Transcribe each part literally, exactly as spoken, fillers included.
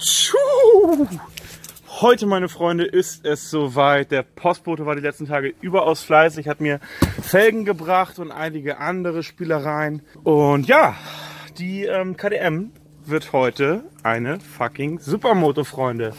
Heute, meine Freunde, ist es soweit. Der Postbote war die letzten Tage überaus fleißig, hat mir Felgen gebracht und einige andere Spielereien. Und ja, die ähm, K D M wird heute eine fucking Supermoto, Freunde.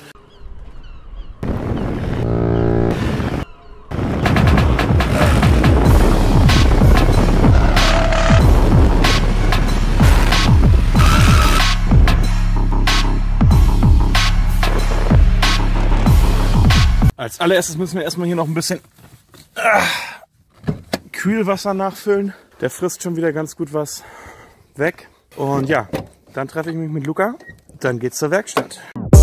Als allererstes müssen wir erstmal hier noch ein bisschen äh, Kühlwasser nachfüllen. Der frisst schon wieder ganz gut was weg. Und ja, dann treffe ich mich mit Luca. Dann geht's zur Werkstatt.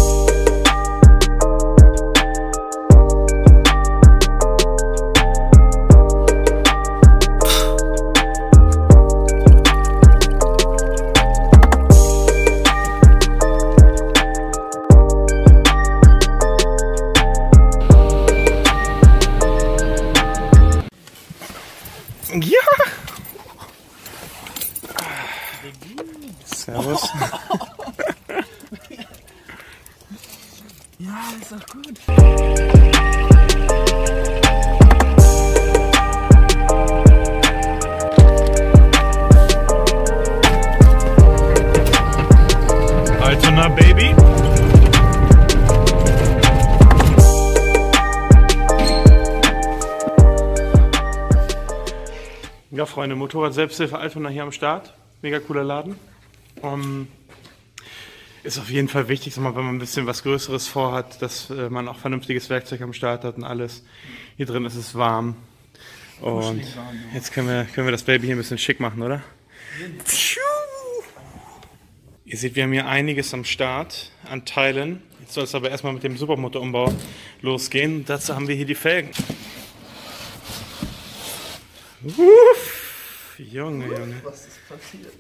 Ja! Servus. Ja, ist doch gut. Altona, Baby. Ja, Freunde, Motorrad Selbsthilfe Altona hier am Start. Mega cooler Laden. Um, ist auf jeden Fall wichtig, sag mal, wenn man ein bisschen was Größeres vorhat, dass äh, man auch vernünftiges Werkzeug am Start hat und alles. Hier drin ist es warm. Und jetzt können wir, können wir das Baby hier ein bisschen schick machen, oder? Ihr seht, wir haben hier einiges am Start an Teilen. Jetzt soll es aber erstmal mit dem Supermotorumbau losgehen. Dazu haben wir hier die Felgen. Uff, Junge, Junge. Was ist passiert?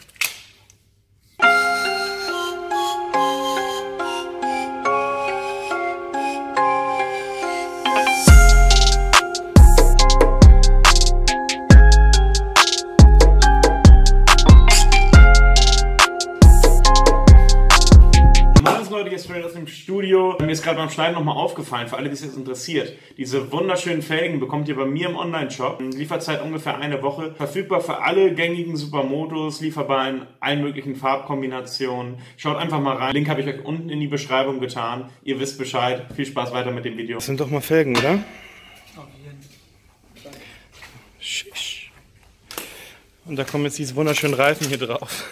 Leute, aus dem Studio. Mir ist gerade beim Schneiden nochmal aufgefallen, für alle, die es jetzt interessiert. Diese wunderschönen Felgen bekommt ihr bei mir im Online-Shop. Lieferzeit ungefähr eine Woche. Verfügbar für alle gängigen Supermotos, lieferbar in allen möglichen Farbkombinationen. Schaut einfach mal rein. Link habe ich euch unten in die Beschreibung getan. Ihr wisst Bescheid. Viel Spaß weiter mit dem Video. Das sind doch mal Felgen, oder? Auf jeden Fall. Schisch. Und da kommen jetzt diese wunderschönen Reifen hier drauf.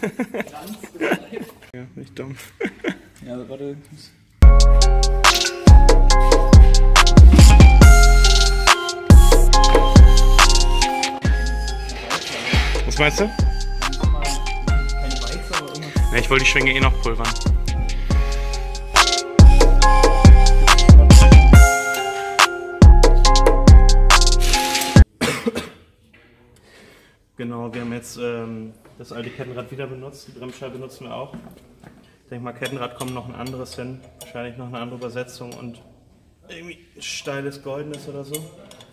Ja, nicht dumm. Ja, warte. Was meinst du? Keine Bikes, aber irgendwas. Ne, ich wollte die Schwinge eh noch pulvern. Genau, wir haben jetzt ähm, das alte Kettenrad wieder benutzt. Die Bremsscheibe benutzen wir auch. Ich denke mal, Kettenrad kommt noch ein anderes hin. Wahrscheinlich noch eine andere Übersetzung und irgendwie steiles Goldenes oder so.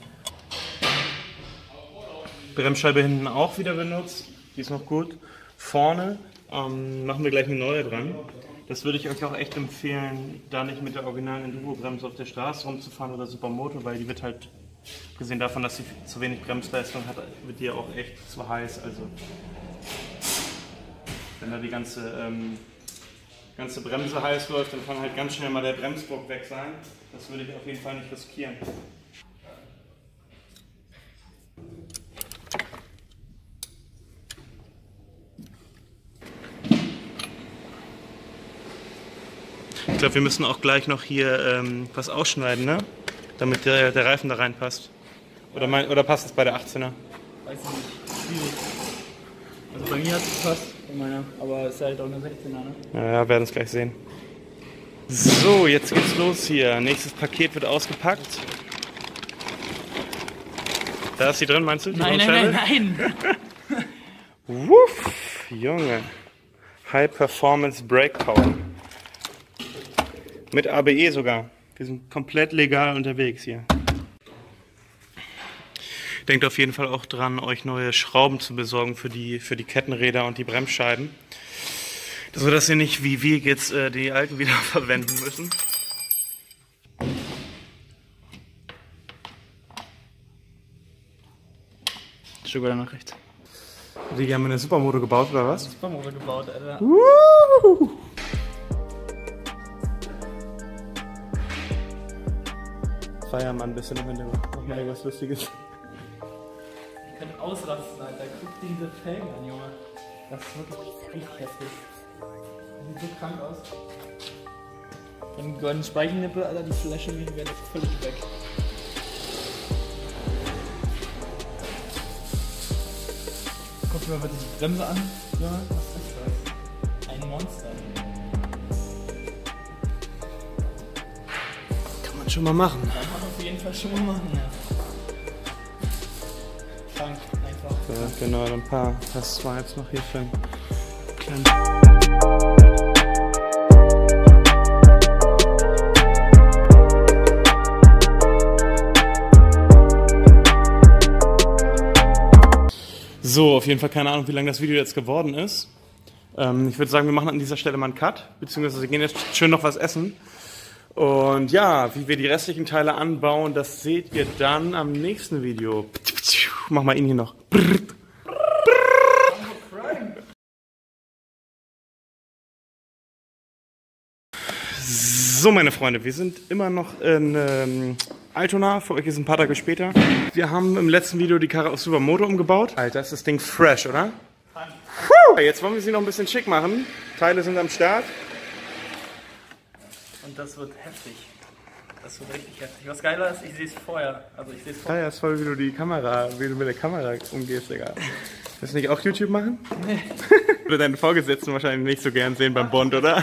Bremsscheibe hinten auch wieder benutzt. Die ist noch gut. Vorne ähm, machen wir gleich eine neue dran. Das würde ich euch auch echt empfehlen, da nicht mit der originalen Enduro-Bremse auf der Straße rumzufahren oder Supermoto, weil die wird halt, gesehen davon, dass sie zu wenig Bremsleistung hat, wird die ja auch echt zu heiß. Also wenn da die ganze, ähm, ganze Bremse heiß läuft, dann kann halt ganz schnell mal der Bremsdruck weg sein. Das würde ich auf jeden Fall nicht riskieren. Ich glaube, wir müssen auch gleich noch hier ähm, was ausschneiden, ne? Damit der, der Reifen da reinpasst. Oder, mein, oder passt es bei der achtzehner? Weiß ich nicht. Schwierig. Also bei mir hat es gepasst, bei meiner. Aber es ist halt auch eine sechzehner, ne? Ja, ja, werden es gleich sehen. So, jetzt geht's los hier. Nächstes Paket wird ausgepackt. Da ist sie drin, meinst du? Die nein, nein, nein, nein! Wuff, Junge. High Performance Brake Power. Mit A B E sogar. Wir sind komplett legal unterwegs hier. Denkt auf jeden Fall auch dran, euch neue Schrauben zu besorgen für die, für die Kettenräder und die Bremsscheiben. So dass ihr nicht wie wir jetzt äh, die alten wieder verwenden müssen. Ein Stück weiter nach rechts. Die haben eine Supermoto gebaut, oder was? Supermotor gebaut, Alter. Uh! Feier mal ein bisschen im Hintergrund. Mach mal irgendwas Lustiges. Wir können ausrasten, Alter. Guck dir diese Felgen an, Junge. Das ist wirklich richtig heftig. Die sieht so krank aus. Den goldenen Speichelnippel, Alter, die Flasche, die werden jetzt völlig weg. Guck dir mal bitte die Bremse an. Junge, was ist das? Ein Monster. Kann man schon mal machen. Kann man auf jeden Fall schon mal machen, ja. Krank, einfach. Ja, genau, ein paar, paar Swipes noch hier für einen kleinen. So, auf jeden Fall keine Ahnung, wie lange das Video jetzt geworden ist. Ähm, ich würde sagen, wir machen an dieser Stelle mal einen Cut, beziehungsweise wir gehen jetzt schön noch was essen. Und ja, wie wir die restlichen Teile anbauen, das seht ihr dann am nächsten Video. Mach mal ihn hier noch. So, meine Freunde, wir sind immer noch in ähm, Altona. Für euch ist ein paar Tage später. Wir haben im letzten Video die Karre auf Supermoto umgebaut. Alter, ist das Ding fresh, oder? Puh! Jetzt wollen wir sie noch ein bisschen schick machen. Teile sind am Start. Und das wird heftig. Das wird richtig heftig. Was geiler ist, ich sehe es vorher. Also ich sehe es vorher. Ja, ist voll, wie du die Kamera, wie du mit der Kamera umgehst, Digga. Willst du nicht auch YouTube machen? Nee. Oder deinen Vorgesetzten wahrscheinlich nicht so gern sehen beim Bond, oder?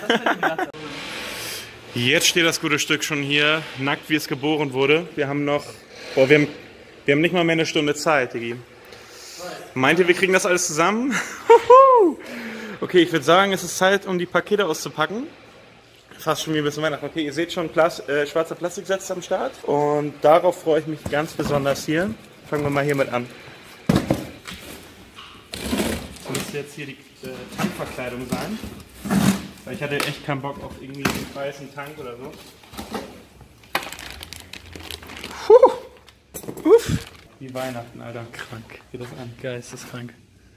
Jetzt steht das gute Stück schon hier, nackt wie es geboren wurde. Wir haben noch, boah, wir haben, wir haben nicht mal mehr eine Stunde Zeit, Diggi. Meint ihr, wir kriegen das alles zusammen? Okay, ich würde sagen, es ist Zeit, um die Pakete auszupacken. Fast schon wie ein bisschen Weihnachten. Okay, ihr seht schon, Plas äh, schwarzer Plastiksatz am Start. Und darauf freue ich mich ganz besonders hier. Fangen wir mal hiermit an. Das müsste jetzt hier die äh, Tankverkleidung sein. Weil ich hatte echt keinen Bock auf irgendwie einen weißen Tank oder so. Puh. Uff. Wie Weihnachten, Alter. Krank. Geht das an? Geisteskrank.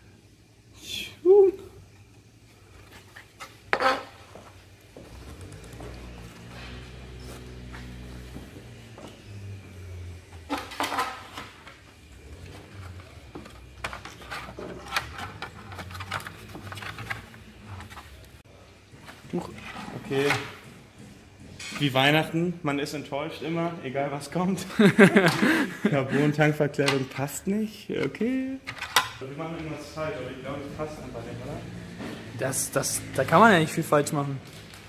Okay. Wie Weihnachten, man ist enttäuscht immer, egal was kommt. Carbon-Tankverkleidung passt nicht, okay. Wir machen irgendwas falsch, aber ich glaube, es passt einfach nicht, oder? Das, das, da kann man ja nicht viel falsch machen.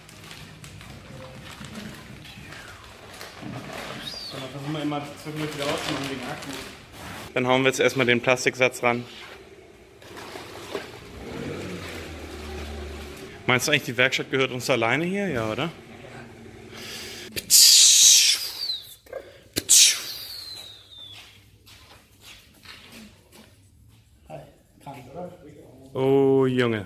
So, dann versuchen wir immer zwischendurch wieder auszumachen wegen Akku. Dann hauen wir jetzt erstmal den Plastiksatz ran. Meinst du eigentlich, die Werkstatt gehört uns alleine hier? Ja, oder? Hi, krank, oder? Oh, Junge.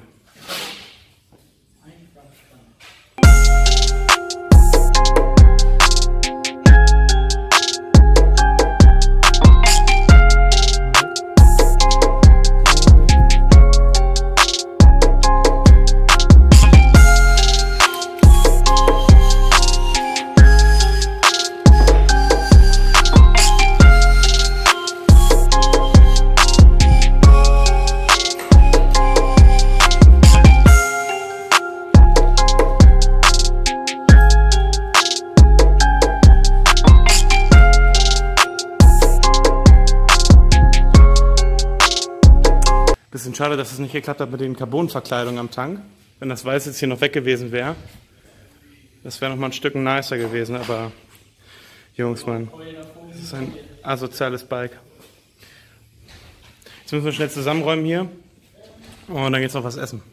Bisschen schade, dass es nicht geklappt hat mit den Carbon-Verkleidungen am Tank. Wenn das Weiß jetzt hier noch weg gewesen wäre. Das wäre noch mal ein Stück nicer gewesen, aber Jungs, Mann, das ist ein asoziales Bike. Jetzt müssen wir schnell zusammenräumen hier und dann geht's noch was essen.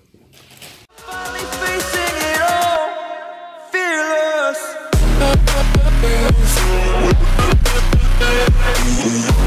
Fearless.